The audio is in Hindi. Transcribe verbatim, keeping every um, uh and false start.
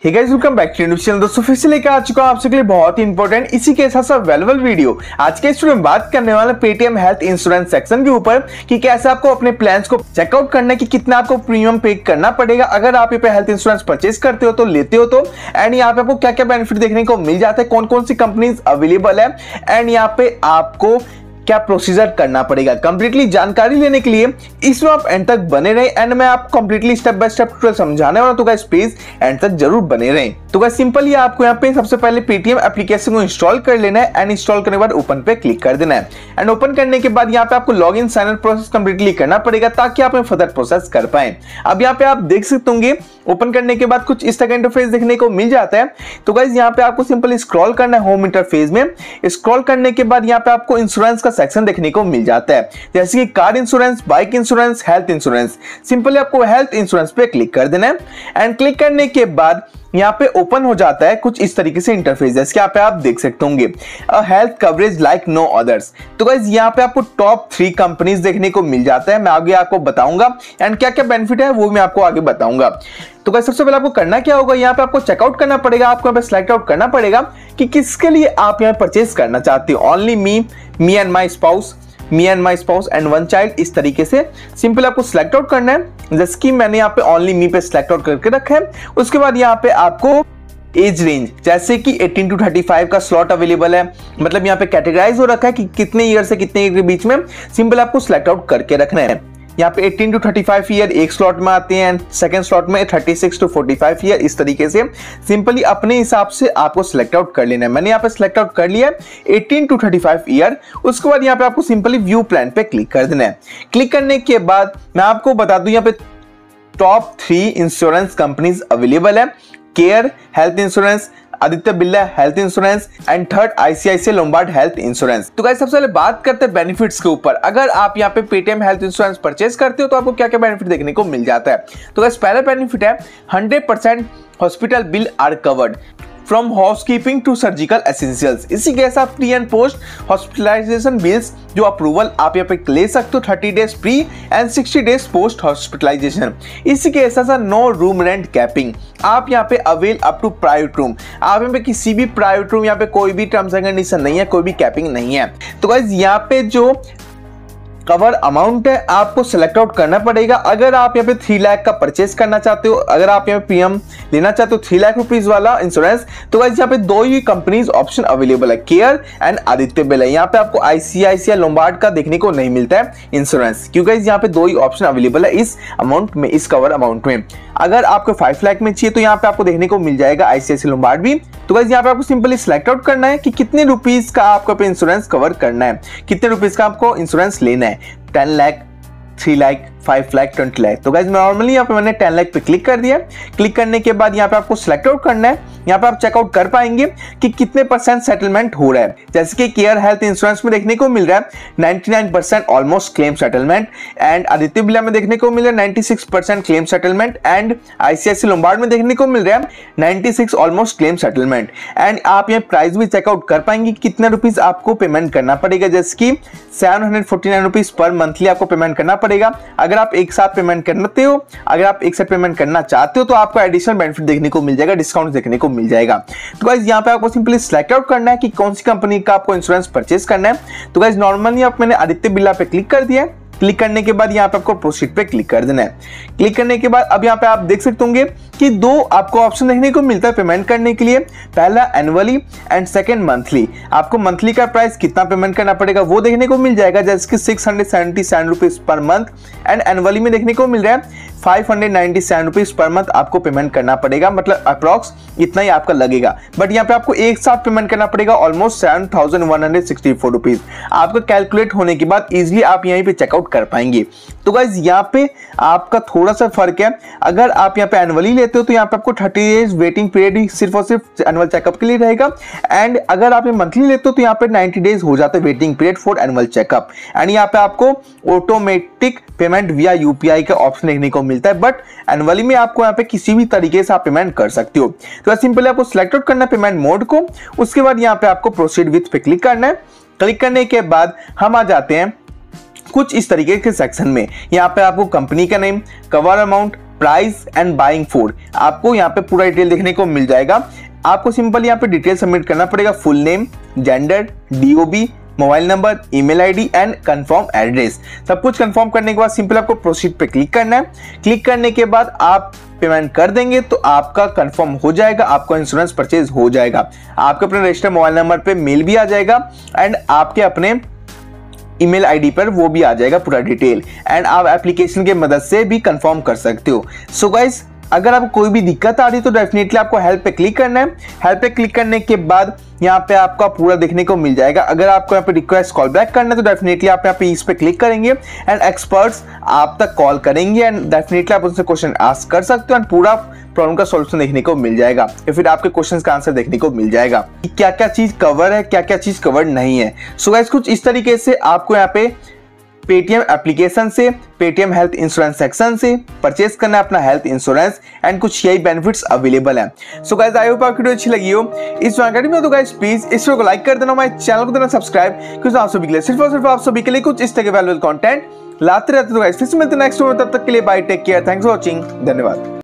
Hey guys, welcome back to YouTube channel. दोस्तों फिर से लेकर आ चुका हूं आपसे के लिए बहुत ही इंपॉर्टेंट इसी के साथ साथ वेल्युएबल वीडियो। आज के इस वीडियो में बात करने वाले पेटीएम हेल्थ इंश्योरेंस सेक्शन के ऊपर कि कैसे आपको अपने प्लान्स को चेकआउट करना है कि कितना आपको प्रीमियम पे करना पड़ेगा अगर आप ये पे हेल्थ इंश्योरेंस परचेज करते हो तो लेते हो तो, एंड यहाँ पे आपको क्या क्या बेनिफिट देखने को मिल जाता है, कौन कौन सी कंपनीज अवेलेबल है, एंड यहाँ पे आपको क्या प्रोसीजर करना पड़ेगा। कंप्लीटली जानकारी लेने के लिए इसमें आप एंड तक बने रहें एंड मैं आपको completely step by step tutorial समझाने वाला हूं, तो गाइस प्लीज एंड तक जरूर बने रहें। तो गाइस सिंपली आपको यहाँ पे सबसे पहले पेटीएम एप्लीकेशन को इंस्टॉल कर लेना है एंड इंस्टॉल करने के बाद ओपन पे क्लिक कर देना है एंड ओपन करने के बाद यहाँ पे आपको log in sign in process completely करना पड़ेगा ताकि आप फर्दर प्रोसेस कर पाए। अब यहाँ पे आप देख सकते होंगे ओपन करने के बाद कुछ इस तरह का इंटरफेस देखने को मिल जाता है। तो गाइस यहाँ पे आपको सिंपली स्क्रॉल करना है होम इंटरफेस में। स्क्रॉल करने के बाद यहाँ पे आपको इंश्योरेंस का सेक्शन देखने को मिल जाता है, जैसे कि car insurance, bike insurance, health insurance. Simply आपको हेल्थ इंश्योरेंस पे क्लिक कर देना है एंड क्लिक करने के बाद यहाँ पे ओपन हो जाता है कुछ इस तरीके से इंटरफेस, जैसे यहाँ पे आप देख सकते होंगे health coverage like no others. तो गाइस यहाँ पे आपको टॉप थ्री कंपनीज देखने को मिल जाता है, मैं आगे आपको बताऊंगा एंड क्या क्या बेनिफिट है वो मैं आपको आगे बताऊंगा। तो गाइस सबसे पहले आपको करना क्या होगा, यहाँ पे आपको चेकआउट करना पड़ेगा, आपको यहाँ पे सिलेक्ट आउट करना पड़ेगा कि किसके लिए आप यहाँ परचेज करना चाहते हो। Only me me and my spouse, me and my spouse and one child, इस तरीके से सिंपल आपको सिलेक्ट आउट करना है, जैसे कि मैंने यहाँ पे ओनली मी पे सिलेक्ट आउट करके रखा है। उसके बाद यहाँ पे आपको एज रेंज जैसे कि अठारह टू पैंतीस का स्लॉट अवेलेबल है, मतलब यहाँ पे कैटेगराइज हो रखा है कि कितने ईयर से कितने ईयर के बीच में सिंपल आपको सिलेक्ट आउट करके रखना है। यहाँ पे अठारह टू पैंतीस ईयर एक स्लॉट में आते हैं एंड सेकंड स्लॉट में छत्तीस टू पैंतालीस ईयर, इस तरीके से सिंपली अपने हिसाब से आपको सिलेक्ट आउट कर लेना है। मैंने यहाँ पे सिलेक्ट आउट कर लिया है अठारह टू पैंतीस ईयर। उसके बाद यहाँ पे आपको सिंपली व्यू प्लान पे क्लिक कर देना है। क्लिक करने के बाद मैं आपको बता दूं यहाँ पे top three insurance companies available है, care health insurance, Aditya Birla health insurance and third ICICI Lombard health insurance. तो गाइस सबसे पहले बात करते हैं बेनिफिट्स के ऊपर। अगर आप यहाँ पे पेटीएम हेल्थ इंश्योरेंस परचेज करते हो तो आपको क्या क्या बेनिफिट देखने को मिल जाता है। तो गाइस पहला बेनिफिट है hundred percent hospital bill are covered from housekeeping to surgical essentials. इसी के साथ pre and post hospitalisation bills जो अप्रूवल आप यहाँ पे ले सकते हो thirty days pre and sixty days post hospitalisation. इसी के साथ नो रूम रेंट कैपिंग, आप यहाँ पे avail up to private room, आप यहाँ पे किसी भी प्राइवेट रूम यहाँ पे कोई भी टर्म्स एंड कंडीशन नहीं है, कोई भी कैपिंग नहीं है। तो गाइस यहाँ पे जो कवर अमाउंट है आपको सेलेक्ट आउट करना पड़ेगा। अगर आप यहाँ पे थ्री लाख का परचेस करना चाहते हो, अगर आप यहाँ पे प्रीमियम लेना चाहते हो थ्री लाख रुपीज वाला इंश्योरेंस, तो गाइस यहाँ पे दो ही कंपनीज ऑप्शन अवेलेबल है, केयर एंड आदित्य बिरला। यहाँ पे आपको आईसीआईसीआई लोम्बार्ड का देखने को नहीं मिलता है इंश्योरेंस, क्योंकि यहाँ पे दो ही ऑप्शन अवेलेबल है इस अमाउंट में, इस कवर अमाउंट में। अगर आपको फाइव लाख में चाहिए तो यहाँ पे आपको देखने को मिल जाएगा आईसीआईसीआई लोम्बार्ड भी। तो गाइस यहाँ पे आपको सिंपली सिलेक्ट आउट करना है कि कितने रुपीज का आपको इंश्योरेंस कवर करना है, कितने रुपीज का आपको इंश्योरेंस लेना है, ten lakh, three lakh, five lakh, twenty lakh. तो गाइस नॉर्मली यहाँ पे मैंने टेन लाख पे क्लिक कर दिया। क्लिक करने के बाद यहाँ पे आपको सिलेक्ट आउट करना है। यहाँ पे आप चेकआउट कर पाएंगे कि कितने परसेंट सेटलमेंट हो रहा है, जैसे कि केयर हेल्थ इंश्योरेंस में देखने को मिल रहा है ninety nine percent almost claim settlement and Aditya Birla में देखने को मिल रहा है ninety six percent claim settlement and ICICI Lombard में देखने को मिल रहा है ninety six almost claim settlement. And आप यहाँ प्राइस भी चेकआउट कर पाएंगे कितना रुपीज आपको पेमेंट करना पड़ेगा, जैसे कि seven hundred forty nine rupees per monthly आपको पेमेंट करना पड़ेगा। अगर आप एक साथ पेमेंट करते हो, अगर आप एक साथ पेमेंट करना चाहते हो तो आपको एडिशनल बेनिफिट देखने को मिल जाएगा, डिस्काउंट देखने को मिल जाएगा। तो गाइस यहाँ पे आपको सिंपली सिलेक्ट आउट करना है कि कौन सी कंपनी का आपको इंश्योरेंस परचेज करना है। तो गाइस नॉर्मली आप मैंने आदित्य बिरला पे क्लिक कर दिया। क्लिक करने के बाद यहाँ पे आपको प्रोसीड पे क्लिक कर देना है। क्लिक करने के बाद अब यहाँ पे आप देख सकते होंगे कि दो आपको ऑप्शन देखने को मिलता है पेमेंट करने के लिए, पहला एनुअली एंड सेकंड मंथली। आपको मंथली का प्राइस कितना पेमेंट करना पड़ेगा वो देखने को मिल जाएगा, जैसे कि six hundred seventy seven rupees per month and annually में देखने को मिल रहा है five hundred ninety seven rupees per month आपको पेमेंट करना पड़ेगा, मतलब अप्रॉक्स इतना ही आपका लगेगा। बट यहाँ पे आपको एक साथ पेमेंट करना पड़ेगा almost seven thousand one hundred sixty four rupees. आपका कैलकुलेट होने के बाद इजिली आप यहीं पे चेकआउट कर पाएंगे। तो गाइज यहाँ पे आपका थोड़ा सा फर्क है, अगर आप यहाँ पे एनुअली लेते हो तो यहाँ पे आपको थर्टी डेज वेटिंग पीरियड ही सिर्फ और सिर्फ एनुअल चेकअप के लिए रहेगा एंड अगर आप मंथली लेते हो तो यहाँ पे नाइंटी डेज हो जाता है waiting period for annual checkup and यहाँ पे आपको ऑटोमेटिक पेमेंट विया यूपीआई का ऑप्शन देखने को मिलता है। बट एनुअली में आपको यहाँ पे किसी भी तरीके से आप पेमेंट कर सकते हो। तो सिंपली आपको सिलेक्ट आउट करना है पेमेंट मोड को। उसके बाद यहाँ पे आपको प्रोसीड विथ पे क्लिक करना है। क्लिक करने के बाद हम आ जाते हैं कुछ इस तरीके के सेक्शन में। यहाँ पे आपको कंपनी का name, cover amount, price and buying food, आपको यहाँ पे पूरा डिटेल देखने को मिल जाएगा। आपको सिंपल यहाँ पे डिटेल सबमिट करना पड़ेगा, full name, gender, DOB, mobile number, email ID and confirm address. सब कुछ कंफर्म करने के बाद सिंपल आपको प्रोसीड पे क्लिक करना है। क्लिक करने के बाद आप पेमेंट कर देंगे तो आपका कंफर्म हो जाएगा, आपका इंश्योरेंस परचेज हो जाएगा। आपके अपने रजिस्टर्ड मोबाइल नंबर पे मेल भी आ जाएगा एंड आपके अपने ईमेल आईडी पर वो भी आ जाएगा पूरा डिटेल, एंड आप एप्लीकेशन की मदद से भी कंफर्म कर सकते हो। सो गाइस, अगर आपको कोई भी दिक्कत आ रही है तो डेफिनेटली आपको हेल्प पे क्लिक करना है। हेल्प पे क्लिक करने के बाद यहाँ पे आपका पूरा देखने को मिल जाएगा। अगर आपको यहाँ पे रिक्वेस्ट कॉल बैक करना है तो डेफिनेटली आप यहाँ पे इस पे क्लिक करेंगे एंड एक्सपर्ट्स आप तक कॉल करेंगे एंड डेफिनेटली आप उनसे क्वेश्चन आस्क कर सकते हो एंड पूरा प्रॉब्लम का सॉल्यूशन देखने को मिल जाएगा या फिर आपके क्वेश्चन का आंसर देखने को मिल जाएगा कि क्या क्या चीज कवर है, क्या क्या चीज कवर नहीं है। सो गाइस, कुछ इस तरीके से आपको यहाँ पे पेटीएम एप्लीकेशन से, पेटीएम हेल्थ इंश्योरेंस सेक्शन से परचेस करना है अपना हेल्थ इंश्योरेंस एंड कुछ यही बेनिफिट्स अवेलेबल हैं। सो गाइस, आई होप आपको वीडियो अच्छी लगी हो। इस जानकारी में तो गाइस प्लीज इस वीडियो को लाइक कर देना, हमारे चैनल को देना सब्सक्राइब, क्योंकि आप सभी के लिए सिर्फ और सिर्फ आप सभी के लिए कुछ इस तरह के वैल्यूएबल कंटेंट लाते रहते। तो गाइस फिर से मिलते हैं नेक्स्ट वीडियो में, तब तक के लिए bye, take care, thanks for watching, धन्यवाद।